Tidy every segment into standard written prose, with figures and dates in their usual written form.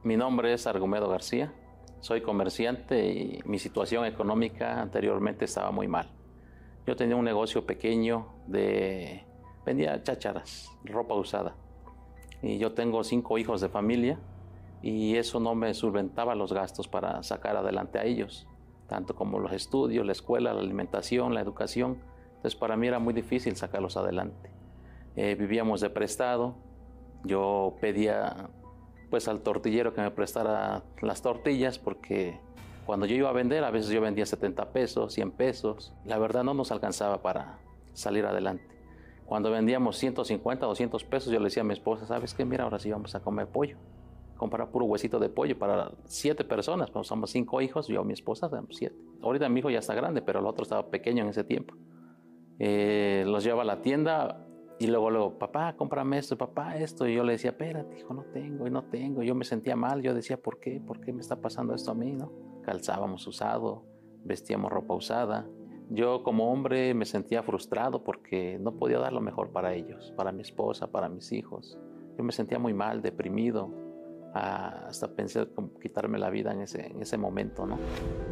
Mi nombre es Argumedo García, soy comerciante y mi situación económica anteriormente estaba muy mal. Yo tenía un negocio pequeño vendía chácharas, ropa usada. Y yo tengo 5 hijos de familia y eso no me solventaba los gastos para sacar adelante a ellos, tanto como los estudios, la escuela, la alimentación, la educación. Entonces para mí era muy difícil sacarlos adelante. Vivíamos de prestado, yo pedía pues al tortillero que me prestara las tortillas porque cuando yo iba a vender, a veces yo vendía 70 pesos, 100 pesos. La verdad no nos alcanzaba para salir adelante. Cuando vendíamos 150, 200 pesos, yo le decía a mi esposa, ¿sabes qué? Mira, ahora sí vamos a comer pollo. Comprar puro huesito de pollo para 7 personas. Pues somos 5 hijos, yo y mi esposa somos 7. Ahorita mi hijo ya está grande, pero el otro estaba pequeño en ese tiempo. Los llevaba a la tienda y luego, papá, cómprame esto, papá, esto. Y yo le decía, espérate, hijo, no tengo y no tengo. Yo me sentía mal, yo decía, ¿por qué? ¿Por qué me está pasando esto a mí, no? Calzábamos usado, vestíamos ropa usada. Yo como hombre me sentía frustrado porque no podía dar lo mejor para ellos, para mi esposa, para mis hijos. Yo me sentía muy mal, deprimido, hasta pensé como quitarme la vida en ese momento, ¿no?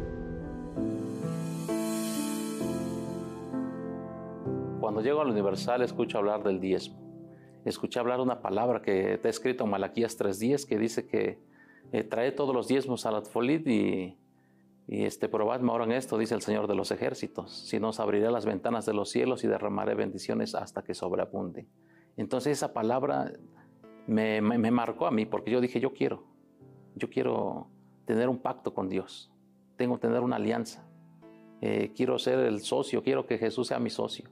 Cuando llego a la Universal escucho hablar del diezmo. Escuché hablar una palabra que está escrito en Malaquías 3:10 que dice que trae todos los diezmos a la Tfolit y probadme ahora en esto, dice el Señor de los ejércitos. Si no, os abriré las ventanas de los cielos y derramaré bendiciones hasta que sobreabunde. Entonces esa palabra me marcó a mí porque yo dije, yo quiero tener un pacto con Dios. Tengo que tener una alianza. Quiero ser el socio, quiero que Jesús sea mi socio.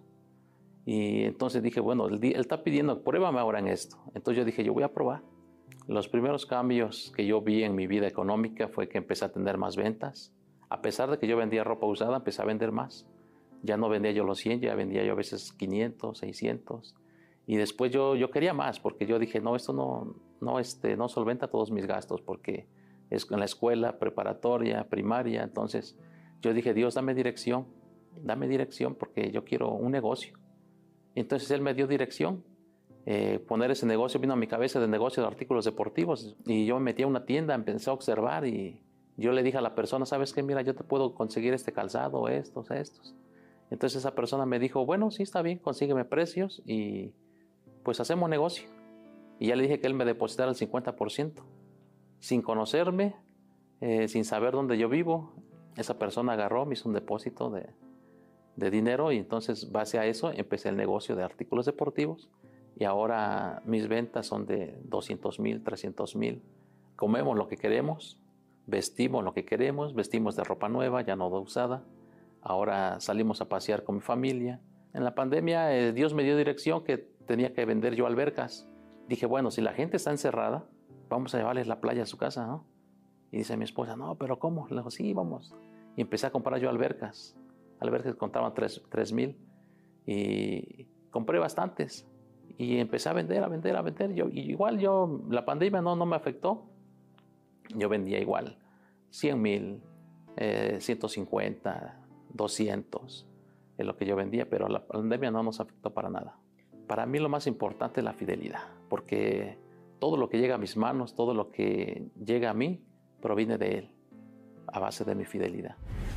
Y entonces dije, bueno, él está pidiendo, pruébame ahora en esto. Entonces yo dije, yo voy a probar. Los primeros cambios que yo vi en mi vida económica fue que empecé a tener más ventas. A pesar de que yo vendía ropa usada, empecé a vender más. Ya no vendía yo los 100, ya vendía yo a veces 500, 600. Y después yo quería más, porque yo dije, no, esto no solventa todos mis gastos, porque es en la escuela, preparatoria, primaria. Entonces yo dije, Dios, dame dirección, porque yo quiero un negocio. Entonces Él me dio dirección. Poner ese negocio vino a mi cabeza de negocio de artículos deportivos y yo me metí a una tienda, empecé a observar y yo le dije a la persona, ¿sabes qué? Mira, yo te puedo conseguir este calzado, estos. Entonces esa persona me dijo, bueno, sí, está bien, consígueme precios y pues hacemos negocio. Y ya le dije que él me depositara el 50%. Sin conocerme, sin saber dónde yo vivo, esa persona agarró, me hizo un depósito de dinero y entonces base a eso empecé el negocio de artículos deportivos y ahora mis ventas son de 200,000, 300,000. Comemos lo que queremos, vestimos lo que queremos, vestimos de ropa nueva, ya no de usada. Ahora salimos a pasear con mi familia. En la pandemia Dios me dio dirección que tenía que vender yo albercas. Dije, bueno, si la gente está encerrada, vamos a llevarles la playa a su casa, ¿no? Y dice mi esposa, no, pero ¿cómo? Le digo, sí, vamos. Y empecé a comprar yo albercas que contaban 3,000 y compré bastantes y empecé a vender. La pandemia no me afectó. Yo vendía igual 100,000, 150, 200 es lo que yo vendía, pero la pandemia no nos afectó para nada. Para mí lo más importante es la fidelidad, porque todo lo que llega a mis manos, todo lo que llega a mí, proviene de Él, a base de mi fidelidad.